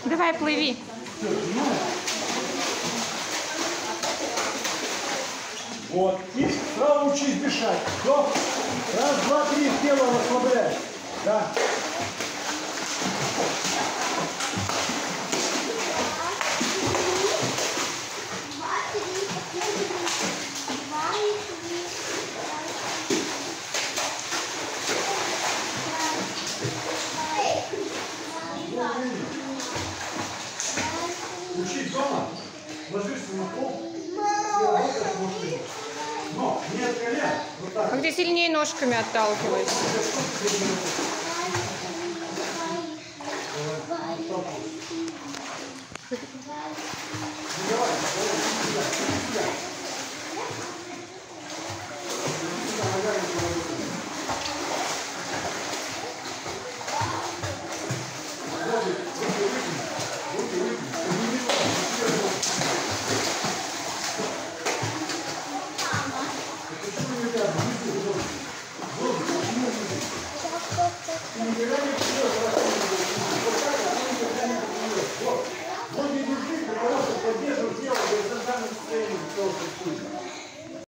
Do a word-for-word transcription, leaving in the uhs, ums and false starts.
Давай, плыви. Вот. И сразу учись дышать. Все. Раз, два, три. Тело расслабляй. Да. Учись дома. Ложишься на пол. Но не от колен. Вот так. А где сильнее ножками отталкивайся. Почему нельзя?